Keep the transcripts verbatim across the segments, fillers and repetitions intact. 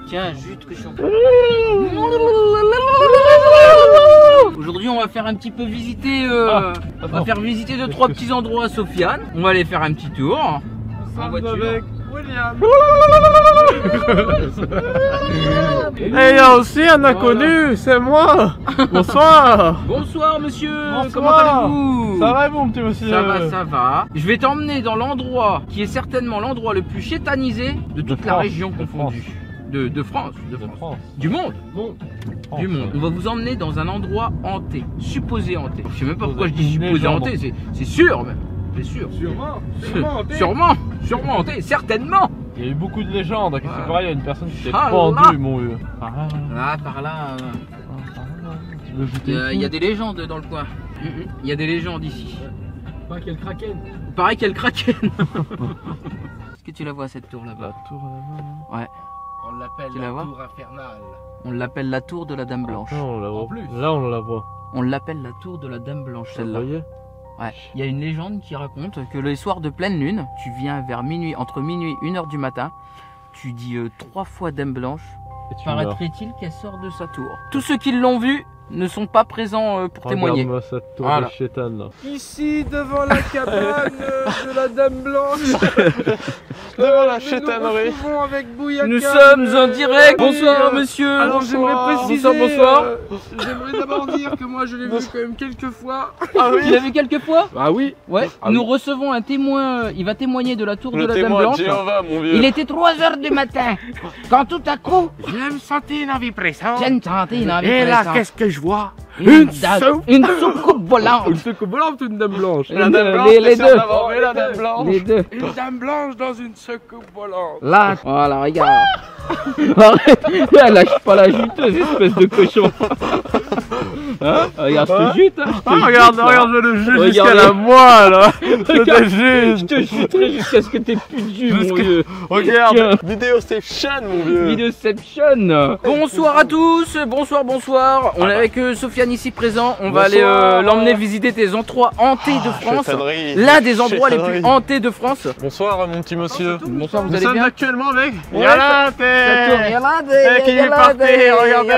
Tiens, jute cochon. Aujourd'hui, on va faire un petit peu visiter. Euh, ah, on va faire visiter deux trois petits endroits à Sofiane. On va aller faire un petit tour en voiture. Avec William. Et il y a aussi un inconnu, c'est moi. Bonsoir. Bonsoir monsieur. Bonsoir. Comment allez-vous? Ça va mon petit monsieur? Ça va, ça va. Je vais t'emmener dans l'endroit qui est certainement l'endroit le plus chétanisé de toute de la France. région confondue. De, de France, de De France. France. Du monde. Bon. Du monde. On va vous emmener dans un endroit hanté, supposé hanté. Je sais même pas pourquoi je dis Une supposé légende. hanté, c'est- c'est sûr même. C'est sûr. Sûrement. Sûrement, sûrement hanté, certainement. Il y a eu beaucoup de légendes. Hein, c'est pareil, il y a une personne qui s'est Ah pendue, là. mon vieux. Ah, ah, Là, par là, euh, ah, tu veux jeter il y, a- le il y a coup? des légendes dans le coin. Mm, mm. Il y a des légendes ici. Pas quel kraken. Pareil qu'elle kraken. Est-ce que tu la vois cette tour là-bas? La tour là-bas. Ouais. On l'appelle Tu la la vois tour infernale. On l'appelle la tour de la Dame Blanche. Non, on la voit. En plus. Là, on la voit. On l'appelle la tour de la Dame Blanche, Vous celle-là. voyez? Ouais. Il y a une légende qui raconte que les soirs de pleine lune, tu viens vers minuit, entre minuit et une heure du matin, tu dis euh, trois fois Dame Blanche. Et tu meurs. Paraîtrait-il qu'elle sort de sa tour. Tous ceux qui l'ont vue ne sont pas présents euh, pour témoigner. Regarde-moi cette tour Voilà. de chétane là. Ici, devant la cabane de la Dame Blanche. Devant la Nous chétannerie. nous retrouvons avec Bouyaka. Nous sommes en direct. Oui, Bonsoir euh, monsieur. Alors j'aimerais Bonsoir. préciser, Bonsoir, bonsoir. euh, j'aimerais d'abord dire que moi je l'ai vu quand même quelques fois. Ah Tu l'as vu quelques fois? Ah oui. Ouais. Ah Nous oui. recevons un témoin. euh, Il va témoigner de la tour de Le la Dame témoin de Blanche. Jéhovah, mon vieux. Il était trois heures du matin. Quand tout à coup, Je me sentais une envie pressante. j'ai une santé, une envie Et là, pressante. qu'est-ce que je vois? Une, Une dame- soupe. une soucoupe volante. Une soucoupe volante ou une Dame Blanche? Les deux, les, les deux. la dame blanche. Les deux. Une Dame Blanche dans une soucoupe volante. Là, voilà, regarde. Arrête, elle lâche pas la juteuse, espèce de cochon. Hein? Regarde, je te jute. Hein, je te Ah, jute, regarde, là. regarde, je le jus Regardez. jusqu'à la moelle là. Je Regarde, te Je jus. te juterai jusqu'à ce que t'aies plus de jus, mon Jusqu'à- vieux. Regarde, Tiens. vidéo c'est chaîne, mon vieux. Videoception. Bonsoir à tous, bonsoir, bonsoir. On est avec euh, Sofiane ici présent. On va Bonsoir. aller euh, l'emmener visiter tes endroits hantés de France. Chétannerie. L'un des endroits les plus Chétannerie. hantés de France. Bonsoir mon petit monsieur. Bonsoir, vous Nous allez sommes bien? actuellement avec Ouais, Yalate. Regardez, Et qui est parti, regardez,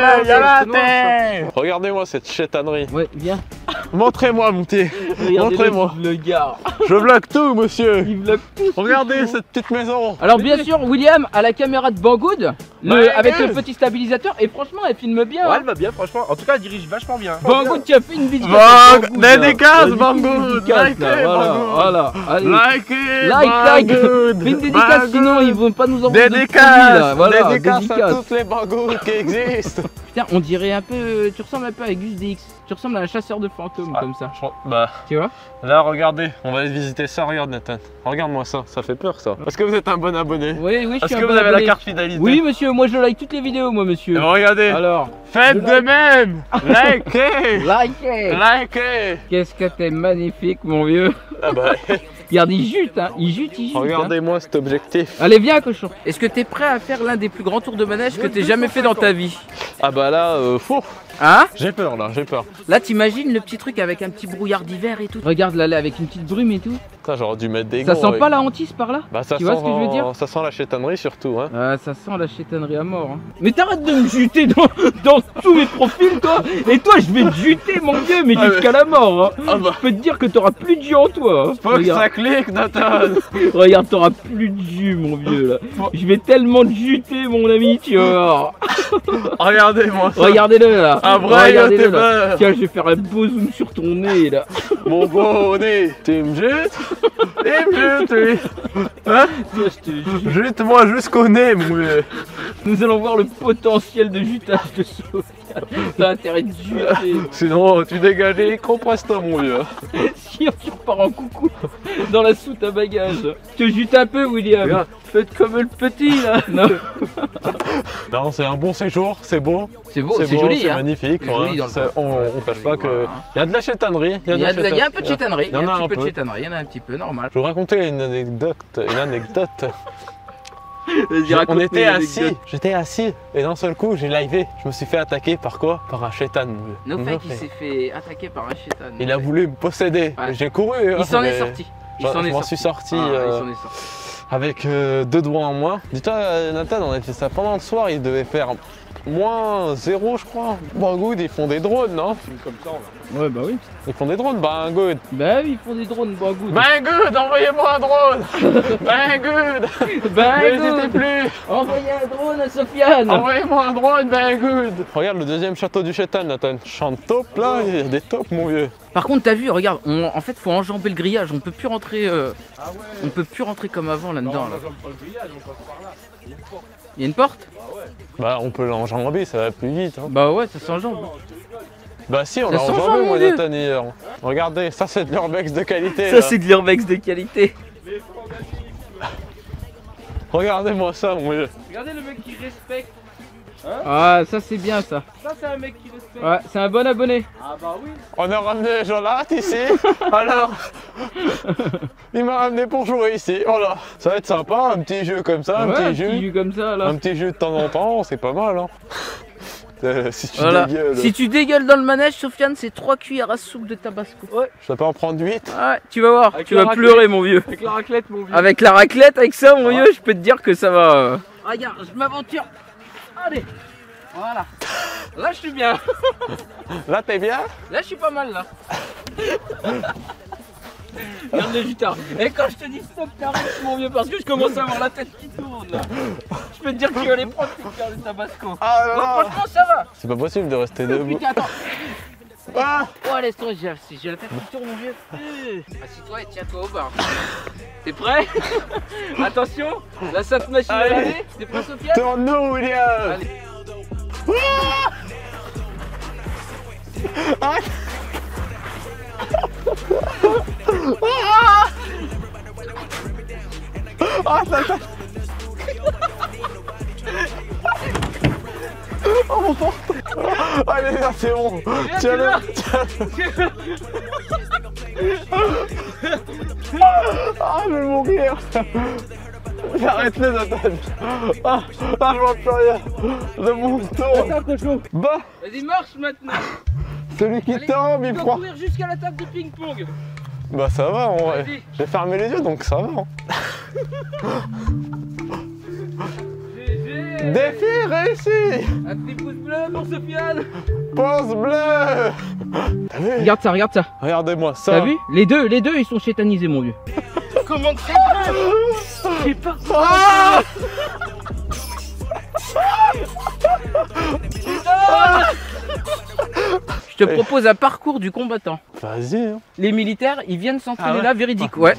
Yalate. Regardez-moi cette chétannerie. Ouais, viens. Montrez-moi mon petit. Montrez-moi. le gars. Je bloque tout monsieur. Il vlog tout. Regardez cette petite maison. Alors bien sûr, William a la caméra de Banggood, le, Ouais, avec le yes. petit stabilisateur, et franchement elle filme bien. Ouais, hein. elle va bien, franchement. En tout cas, elle dirige vachement bien. Banggood qui a fait une vidéo. Bang, Banggood, là. dédicace, Vas-y, Banggood, dédicace, likez, là, voilà, Banggood. voilà, allez. Likez, Like, like. Banggood. Fais une dédicace, Banggood. sinon ils vont pas nous envoyer de produits, Dédicace, là. Voilà, dédicace, dédicace. à toutes les Banggood qui existent. Putain, on dirait un peu, tu ressembles un peu à Gus D X. Tu ressembles à un chasseur de fantômes Ah. comme ça. Bah, Tu vois? là regardez, on va aller visiter ça, regarde Nathan. Regarde-moi ça, ça fait peur ça. Est-ce que vous êtes un bon abonné? Oui, oui, je Est-ce suis un que bon vous avez abonné. la carte fidélité? Oui, monsieur, moi je like toutes les vidéos, moi, monsieur. Eh ben, regardez, Alors, faites de même. Likez, likez. likez. Qu'est-ce que t'es magnifique, mon vieux. Ah bah, Regarde, il jute, hein. Il jute, il jute. hein. regardez-moi cet objectif. Allez, viens, cochon. Est-ce que t'es prêt à faire l'un des plus grands tours de manège que t'aies jamais fait dans ta vie? Ah bah là, euh, fou. Hein? J'ai peur là, j'ai peur. Là, t'imagines le petit truc avec un petit brouillard d'hiver et tout. Regarde là, là, avec une petite brume et tout. Putain, j'aurais dû mettre des Ça gants, sent ouais. pas la hantise par là? Bah ça Tu sent, vois ce que je veux dire? Ça sent la chétannerie surtout, hein. Ah, ça sent la chétannerie à mort. Hein. Mais t'arrêtes de me juter dans, dans tous mes profils, toi. Et toi, je vais te juter, mon vieux, mais Ah, jusqu'à la mort. Hein. Ah bah. Je peux te dire que t'auras plus de jus en toi. Hein. Faut que Regarde, ça clique, Nathan. regarde, t'auras plus de jus, mon vieux, là. Je vais tellement te juter, mon ami, tu vas voir. Regardez-moi ça. Regardez-le, là. Un vrai Regardez-le, t'es là. peur. Tiens, je vais faire un beau zoom sur ton nez, là. Mon beau nez. Tu me jettes? Tu me jettes, oui. Hein? Tiens, je te jure. Jette-moi jusqu'au nez, mon vieux. Nous allons voir le potentiel de jutage de Sofiane. T'as intérêt de juter. Sinon, tu dégages les compresses-toi, mon vieux. Sinon, tu repars en coucou dans la soute à bagages. Je te jute un peu, William. Regarde. Faites comme le petit, là. Non. Non, c'est un bon séjour, c'est beau. C'est beau, C'est c'est beau, joli, c'est hein. magnifique. C'est joli ouais. dans le C'est- coin. on, on cache pas que. Il y a de la chétannerie. Il y, a la de la- il y a un peu de chétannerie. chétannerie. Il y a Il y en un a petit un peu de peu. chétannerie. Il y en a un petit peu, normal. Je vais vous raconter une anecdote. Une anecdote. Vas-y, Je- on raconte-nous était assis, l'anecdote. j'étais assis et d'un seul coup j'ai livé. Je me suis fait attaquer par quoi? Par un chétan. mon vieux. No No fake, il fake. s'est fait attaquer par un chétan. Il a voulu me posséder. Ouais. J'ai couru. hein, Il s'en est mais sorti. Il je- s'en je est m'en sorti. suis sorti. Ah, euh, il s'en est sorti. avec euh, deux doigts en moins. Dis-toi, euh, Nathan, on a fait ça pendant le soir, il devait faire moins zéro, je crois. Banggood, ils font des drones, non? Comme ça, là. Ouais, bah oui. Ils font des drones, Banggood. Bah oui, ils font des drones, Banggood. Banggood, envoyez-moi un drone. Banggood. N'hésitez plus. Envoyez un drone à Sofiane. Envoyez-moi un drone, Banggood. Regarde le deuxième château du Chétan, Nathan. Champ de taupe, là, il y a des taupes, mon vieux. Par contre, t'as vu, regarde, on- en fait, faut enjamber le grillage. On peut plus rentrer, euh, Ah ouais. on peut plus rentrer comme avant là-dedans. Non, Là. on pas le grillage, on passe par là. Il y a une porte. Il y a une porte? Bah, on peut l'enjamber, ça va plus vite. Hein. Bah ouais, ça s'enjambe. Bah si, on Ça l'a s'enjambe, enjambé, mon moi, vieux. Nathan, hier. Regardez, ça c'est de l'urbex de qualité. Ça, là. c'est de l'urbex de qualité. Les fondatifs. Regardez-moi ça, mon vieux. Regardez le mec qui respecte. Ah, ça, c'est bien ça. Ça, c'est un mec qui respecte. Ouais, c'est un bon abonné. Ah bah oui. On a ramené les gens là, ici. Alors, il m'a ramené pour jouer ici. Voilà. Ça va être sympa, un petit jeu comme ça, un Ouais, petit jeu. comme ça là. Un petit jeu de temps en temps, c'est pas mal. Hein. Euh, si tu Voilà. dégueules, Si tu dégueules dans le manège, Sofiane, c'est trois cuillères à soupe de tabasco. Ouais. je peux pas en prendre huit. Ouais, tu vas voir, Avec tu la vas raclette. pleurer, mon vieux. Avec la raclette, mon vieux. Avec la raclette, avec ça, mon Ah. vieux, je peux te dire que ça va. euh. Regarde, je m'aventure. Allez, voilà. Là, je suis bien. Là, t'es bien? Là, je suis pas mal, là. Regarde le jutard. Et quand je te dis stop, t'arrêtes, mon vieux, parce que je commence à avoir la tête qui tourne, là. Je peux te dire que tu vas les prendre, tes cuillères de tabasco. Ah là Bon, là. franchement, ça va. C'est pas possible de rester debout. Putain, attends. Ah. Oh, laisse-toi, j'ai j'ai la tête qui tourne, mon vieux. Assis-toi et tiens-toi au bar. T'es prêt? Attention, la sainte machine à Allez. laver. T'es prêt, Sofiane? Tourne-nous, William. Allez. Ah. Ah, ça, ça. Oh mon porte. Allez, là, c'est bon. Tiens-le. Tiens-le. Ah, je vais mourir. Arrête-le, Nathan. Ah, ah, je vois plus rien. Le mouton. Attends, cochon. Bah, Vas-y, marche maintenant. celui qui Allez, tombe, tu il dois prend. courir jusqu'à la table de ping-pong. Bah, ça va, en vrai. Vas-y. J'ai fermé les yeux, donc ça va. hein. G G. Défi réussi. Un petit pouce bleu pour Sofiane. Pause bleue. T'as vu? Regarde ça, regarde ça. Regardez-moi ça. T'as vu? Les deux, les deux, ils sont chétanisés, mon vieux. Comment c'est vrai? J'ai pas. Ah. Je te propose un parcours du combattant. Vas-y. Hein. Les militaires, ils viennent s'entraîner Ah ouais? là, véridique, ouais.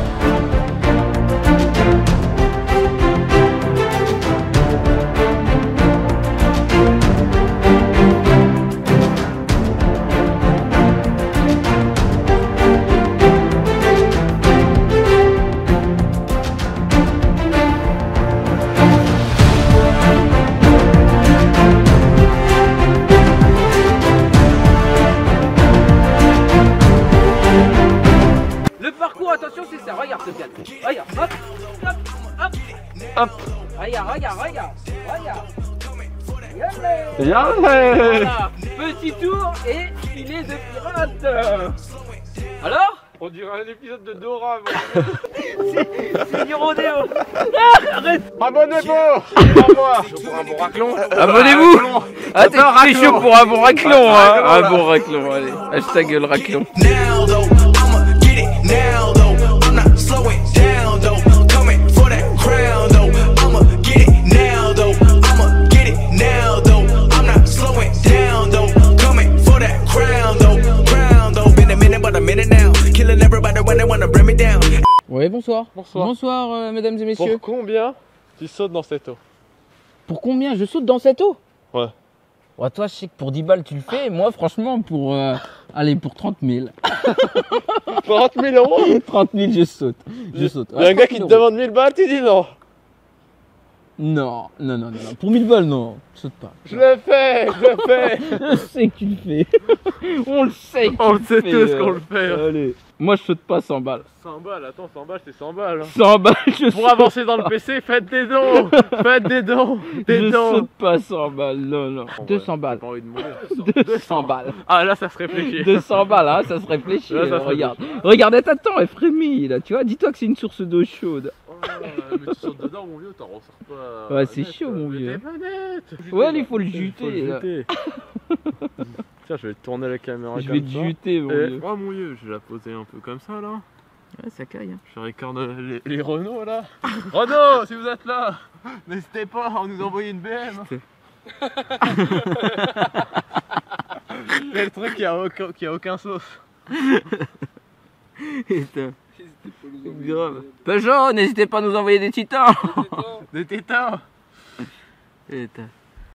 Le parcours, attention, c'est ça. Regarde, Sofiane. Regarde, hop, hop, hop, Hop. regarde, regarde, regarde, regarde. Yallez. Yallez. Voilà, petit tour et filet de pirate. Alors? On dirait un épisode de Dora. mon vieux. C'est du rodéo. Ah, arrête. Abonnez-vous. Au revoir. Pour un bon raclon. Abonnez-vous. Ah, t'es Attends, t'es raclon. chaud pour un bon raclon, hein. Un bon raclon, allez. Hashtag le raclon. Now though, I'ma get it now though. I'm not slowing down though. Coming for that crown though. I'ma get it now though. I'ma get it now though. I'm not slowing down though. Coming for that crown though. Crown though. Been a minute but a minute now. Killing everybody when they wanna bring me down. Ouais, bonsoir. Bonsoir. Bonsoir, euh, mesdames et messieurs. Pour combien tu sautes dans cette eau? Pour combien je saute dans cette eau? Ouais. Ouais, toi, je sais que pour dix balles, tu le fais. Moi, franchement, pour. euh, Allez, pour trente mille. trente mille euros. trente mille, je saute. Je saute. Il y a un gars qui te demande mille balles, tu dis non. Non, non, non, non, non. Pour mille balles, non. Saute pas. Je le fais, je le fais. Je sais que tu le fais. On le sait. que On tu le sait fais, tous euh. qu'on le fait. hein. Allez. Moi, je saute pas cent balles. cent balles, attends, cent balles, c'est cent balles. hein. cent balles, je Pour saute. avancer dans le P C, faites des dons. Faites des dons. Des Je dons. saute pas cent balles. Non, non. Bon, deux ouais, cents balles. J'ai pas envie de mourir. deux cents balles. Ah là, ça se réfléchit. deux cents balles, hein, ça se réfléchit. Là, ça euh, se regarde. Regarde, attends, elle frémit là, tu vois. Dis-toi que c'est une source d'eau chaude. Oh mais tu sautes dedans, mon vieux, t'en ressors pas. Ouais, c'est net, chaud, quoi. mon Mais vieux. t'es pas net. Ouais, il faut le Il faut juter. le là. jeter. Tiens, je vais tourner la caméra Je comme vais te ça. juter, mon Eh, vieux. oh mon vieux, je vais la poser un peu comme ça là. Ouais, ça caille. Hein. Je regarde les, les Renault là. Renault, si vous êtes là, n'hésitez pas à nous envoyer une B M. Mais le truc qui a aucun, qui a aucun sauce. Putain. Grave. Peugeot, n'hésitez pas à nous envoyer des titans. Des tétins. Putain.